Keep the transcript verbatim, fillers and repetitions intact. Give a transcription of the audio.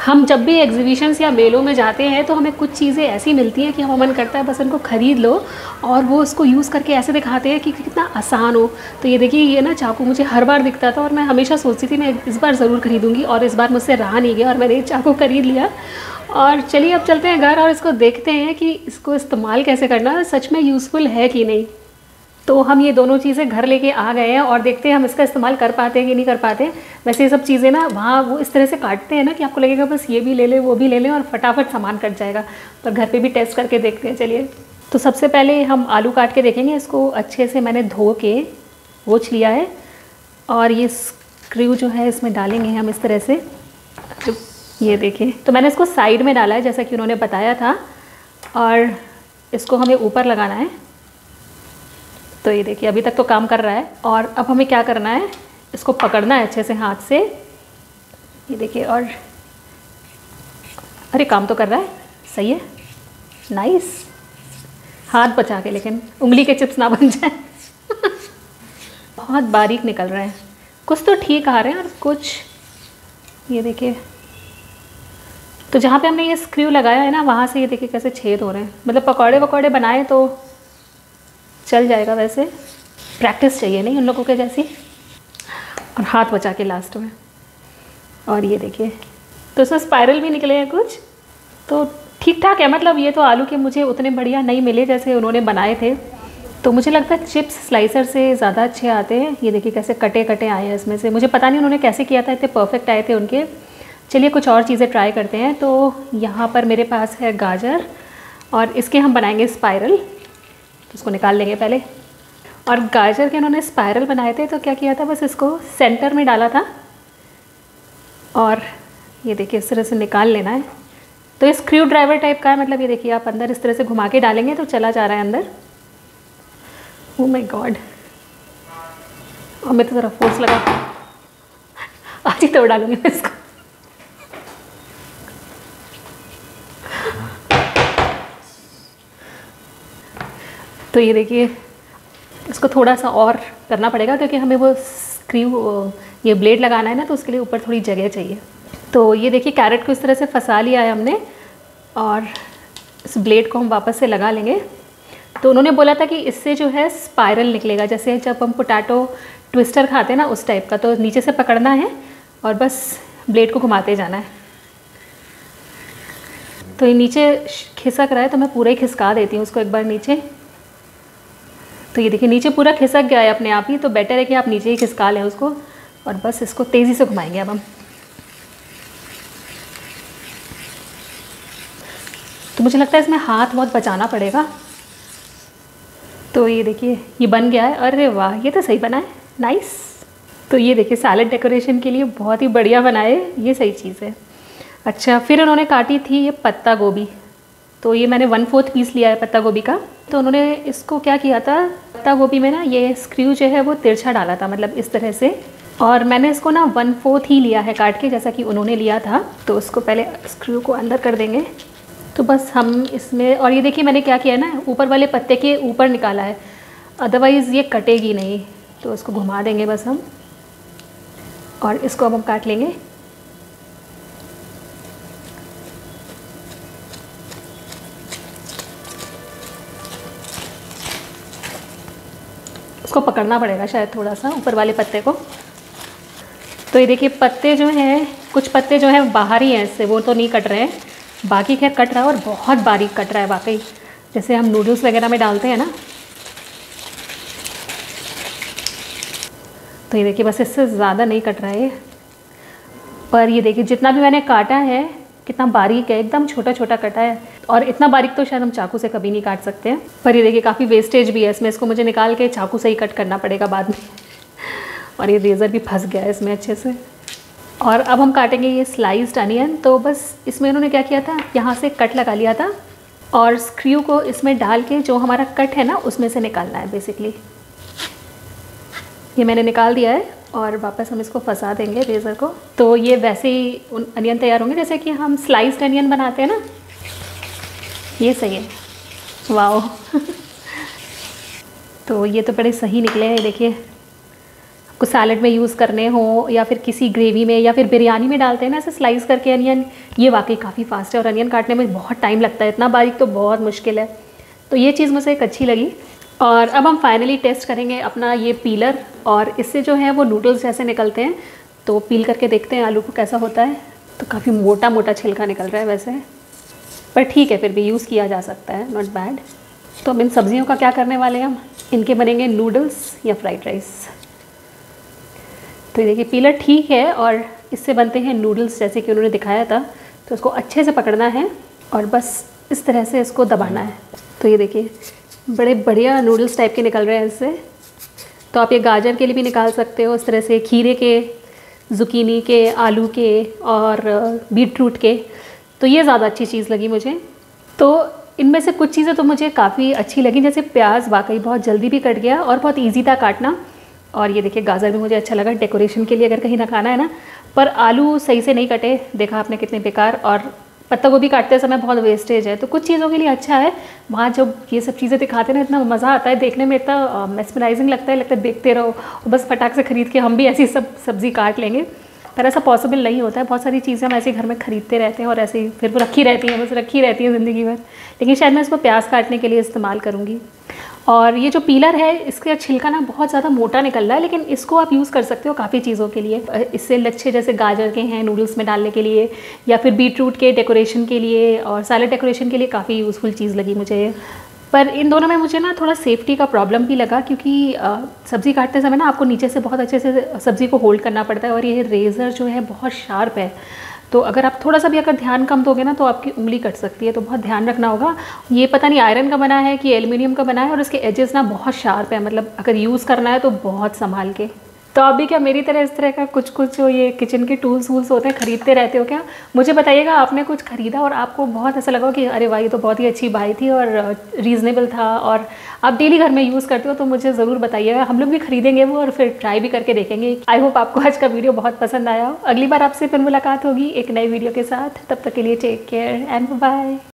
हम जब भी एग्जीबिशंस या मेलों में जाते हैं तो हमें कुछ चीज़ें ऐसी मिलती हैं कि हमें मन करता है बस उनको ख़रीद लो, और वो उसको यूज़ करके ऐसे दिखाते हैं कि कितना आसान हो। तो ये देखिए, ये ना चाकू मुझे हर बार दिखता था और मैं हमेशा सोचती थी मैं इस बार ज़रूर खरीदूँगी, और इस बार मुझसे रहा नहीं गया और मैंने ये चाकू ख़रीद लिया। और चलिए अब चलते हैं घर और इसको देखते हैं कि इसको इस्तेमाल कैसे करना, सच में यूज़फुल है कि नहीं। तो हम ये दोनों चीज़ें घर लेके आ गए हैं और देखते हैं हम इसका इस्तेमाल कर पाते हैं कि नहीं कर पाते। वैसे ये सब चीज़ें ना वहाँ वो इस तरह से काटते हैं ना कि आपको लगेगा बस ये भी ले लें वो भी ले लें और फटाफट सामान कट जाएगा। पर घर पे भी टेस्ट करके देखते हैं। चलिए, तो सबसे पहले हम आलू काट के देखेंगे। इसको अच्छे से मैंने धो के पोंछ लिया है, और ये स्क्रू जो है इसमें डालेंगे हम इस तरह से। तो ये देखिए, तो मैंने इसको साइड में डाला है जैसा कि उन्होंने बताया था, और इसको हमें ऊपर लगाना है। तो ये देखिए अभी तक तो काम कर रहा है, और अब हमें क्या करना है, इसको पकड़ना है अच्छे से हाथ से। ये देखिए, और अरे काम तो कर रहा है, सही है, नाइस। हाथ बचा के, लेकिन उंगली के चिप्स ना बन जाए। बहुत बारीक निकल रहा है, कुछ तो ठीक आ रहे हैं और कुछ, ये देखिए, तो जहाँ पे हमने ये स्क्रू लगाया है ना वहाँ से ये देखिए कैसे छेद हो रहे हैं। मतलब पकौड़े वकौड़े बनाए तो चल जाएगा, वैसे प्रैक्टिस चाहिए नहीं उन लोगों के जैसी। और हाथ बचा के लास्ट में, और ये देखिए, तो इसमें स्पाइरल भी निकले हैं कुछ, तो ठीक ठाक है। मतलब ये तो आलू के मुझे उतने बढ़िया नहीं मिले जैसे उन्होंने बनाए थे, तो मुझे लगता है चिप्स स्लाइसर से ज़्यादा अच्छे आते हैं। ये देखिए कैसे कटे कटे आए हैं इसमें से, मुझे पता नहीं उन्होंने कैसे किया था, इतने परफेक्ट आए थे उनके। चलिए कुछ और चीज़ें ट्राई करते हैं। तो यहाँ पर मेरे पास है गाजर, और इसके हम बनाएंगे स्पाइरल। इसको निकाल लेंगे पहले। और गाजर के इन्होंने स्पाइरल बनाए थे, तो क्या किया था, बस इसको सेंटर में डाला था, और ये देखिए इस तरह से निकाल लेना है। तो ये स्क्रू ड्राइवर टाइप का है, मतलब ये देखिए आप अंदर इस तरह से घुमा के डालेंगे तो चला जा रहा है अंदर। ओह माय गॉड, और मैं तो ज़रा फोर्स लगा, आज ही तोड़ डालूंगी मैं इसको। तो ये देखिए इसको थोड़ा सा और करना पड़ेगा, क्योंकि हमें वो स्क्रू ये ब्लेड लगाना है ना, तो उसके लिए ऊपर थोड़ी जगह चाहिए। तो ये देखिए कैरेट को इस तरह से फंसा लिया है हमने, और इस ब्लेड को हम वापस से लगा लेंगे। तो उन्होंने बोला था कि इससे जो है स्पाइरल निकलेगा, जैसे जब हम पोटैटो ट्विस्टर खाते हैं ना उस टाइप का। तो नीचे से पकड़ना है और बस ब्लेड को घुमाते जाना है। तो ये नीचे खिसक रहा है, तो मैं पूरा ही खिसका देती हूँ उसको एक बार नीचे। तो ये देखिए नीचे पूरा खिसक गया है अपने आप ही, तो बेटर है कि आप नीचे ही खिसका लें उसको, और बस इसको तेज़ी से घुमाएंगे अब हम। तो मुझे लगता है इसमें हाथ बहुत बचाना पड़ेगा। तो ये देखिए ये बन गया है, अरे वाह ये तो सही बना है, नाइस। तो ये देखिए सैलेड डेकोरेशन के लिए बहुत ही बढ़िया बनाए, ये सही चीज़ है। अच्छा, फिर उन्होंने काटी थी ये पत्ता गोभी। तो ये मैंने वन फोर्थ पीस लिया है पत्ता गोभी का। तो उन्होंने इसको क्या किया था, पत्ता गोभी में ना ये स्क्रू जो है वो तिरछा डाला था, मतलब इस तरह से। और मैंने इसको ना वन फोर्थ ही लिया है काट के, जैसा कि उन्होंने लिया था। तो उसको पहले स्क्रू को अंदर कर देंगे। तो बस हम इसमें, और ये देखिए मैंने क्या किया है ना, ऊपर वाले पत्ते के ऊपर निकाला है, अदरवाइज़ ये कटेगी नहीं। तो इसको घुमा देंगे बस हम, और इसको अब हम काट लेंगे। उसको पकड़ना पड़ेगा शायद थोड़ा सा ऊपर वाले पत्ते को। तो ये देखिए पत्ते जो हैं, कुछ पत्ते जो हैं बाहर ही हैं इससे, वो तो नहीं कट रहे हैं, बाकी खैर कट रहा है, और बहुत बारीक कट रहा है वाकई, जैसे हम नूडल्स वगैरह में डालते हैं ना। तो ये देखिए बस इससे ज़्यादा नहीं कट रहा है, पर ये देखिए जितना भी मैंने काटा है कितना बारीक है, एकदम छोटा छोटा कटा है। और इतना बारीक तो शायद हम चाकू से कभी नहीं काट सकते हैं। पर ये देखिए काफ़ी वेस्टेज भी है इसमें, इसको मुझे निकाल के चाकू से ही कट करना पड़ेगा बाद में। और ये रेज़र भी फंस गया है इसमें अच्छे से। और अब हम काटेंगे ये स्लाइस्ड अनियन। तो बस इसमें इन्होंने क्या किया था, यहाँ से कट लगा लिया था, और स्क्रू को इसमें डाल के जो हमारा कट है ना उसमें से निकालना है बेसिकली। ये मैंने निकाल दिया है, और वापस हम इसको फंसा देंगे रेज़र को। तो ये वैसे ही अनियन तैयार होंगे जैसे कि हम स्लाइस्ड अनियन बनाते हैं ना। ये सही है, वाओ। तो ये तो बड़े सही निकले हैं, देखिए कुछ सैलड में यूज़ करने हो या फिर किसी ग्रेवी में या फिर बिरयानी में डालते हैं ना ऐसे स्लाइस करके अनियन, ये वाकई काफ़ी फास्ट है और अनियन काटने में बहुत टाइम लगता है, इतना बारीक तो बहुत मुश्किल है। तो ये चीज़ मुझे एक अच्छी लगी। और अब हम फाइनली टेस्ट करेंगे अपना ये पीलर, और इससे जो है वो नूडल्स जैसे निकलते हैं। तो पील करके देखते हैं आलू को कैसा होता है। तो काफ़ी मोटा मोटा छिलका निकल रहा है वैसे, पर ठीक है, फिर भी यूज़ किया जा सकता है, नॉट बैड। तो अब इन सब्जियों का क्या करने वाले हैं हम, इनके बनेंगे नूडल्स या फ्राइड राइस। तो ये देखिए पीलर ठीक है और इससे बनते हैं नूडल्स जैसे कि उन्होंने दिखाया था। तो इसको अच्छे से पकड़ना है और बस इस तरह से इसको दबाना है। तो ये देखिए बड़े बढ़िया नूडल्स टाइप के निकल रहे हैं इससे। तो आप ये गाजर के लिए भी निकाल सकते हो इस तरह से, खीरे के, जुकीनी के, आलू के और बीट रूट के। तो ये ज़्यादा अच्छी चीज़ लगी मुझे। तो इनमें से कुछ चीज़ें तो मुझे काफ़ी अच्छी लगी, जैसे प्याज वाकई बहुत जल्दी भी कट गया और बहुत ईजी था काटना। और ये देखिए गाजर भी मुझे अच्छा लगा डेकोरेशन के लिए अगर कहीं ना खाना है ना। पर आलू सही से नहीं कटे, देखा आपने कितने बेकार, और पत्ता गोभी काटते समय बहुत वेस्टेज है। तो कुछ चीज़ों के लिए अच्छा है, वहाँ जब ये सब चीज़ें दिखाते हैं ना इतना मज़ा आता है देखने में, इतना मेस्मराइजिंग लगता है, लगता है देखते रहो और बस फटाक से ख़रीद के हम भी ऐसी सब सब्ज़ी काट लेंगे। पर ऐसा पॉसिबल नहीं होता है। बहुत सारी चीज़ें हम ऐसे घर में ख़रीदते रहते हैं और ऐसे ही फिर वो रखी रहती हैं, बस रखी रहती है ज़िंदगी भर। लेकिन शायद मैं इसको प्याज काटने के लिए इस्तेमाल करूँगी। और ये जो पीलर है इसका छिलका ना बहुत ज़्यादा मोटा निकल रहा है, लेकिन इसको आप यूज़ कर सकते हो काफ़ी चीज़ों के लिए। इससे लच्छे जैसे गाजर के हैं नूडल्स में डालने के लिए, या फिर बीट रूट के डेकोरेशन के लिए और सैलड डेकोरेशन के लिए काफ़ी यूज़फुल चीज़ लगी मुझे। पर इन दोनों में मुझे ना थोड़ा सेफ्टी का प्रॉब्लम भी लगा, क्योंकि सब्ज़ी काटते समय ना आपको नीचे से बहुत अच्छे से सब्ज़ी को होल्ड करना पड़ता है और ये रेज़र जो है बहुत शार्प है। तो अगर आप थोड़ा सा भी अगर ध्यान कम दोगे ना तो आपकी उंगली कट सकती है, तो बहुत ध्यान रखना होगा। ये पता नहीं आयरन का बना है कि एल्युमिनियम का बना है, और इसके एजेस ना बहुत शार्प है, मतलब अगर यूज़ करना है तो बहुत संभाल के। तो आप भी क्या मेरी तरह इस तरह का कुछ कुछ जो ये किचन के टूल्स वूल्स होते हैं खरीदते रहते हो क्या? मुझे बताइएगा आपने कुछ खरीदा और आपको बहुत ऐसा लगा कि अरे वाह ये तो बहुत ही अच्छी बाई थी और रीज़नेबल था, और आप डेली घर में यूज़ करते हो, तो मुझे ज़रूर बताइएगा। हम लोग भी खरीदेंगे वो और फिर ट्राई भी करके देखेंगे। आई होप आपको आज का वीडियो बहुत पसंद आया हो। अगली बार आपसे फिर मुलाकात होगी एक नई वीडियो के साथ। तब तक के लिए टेक केयर एंड बाय।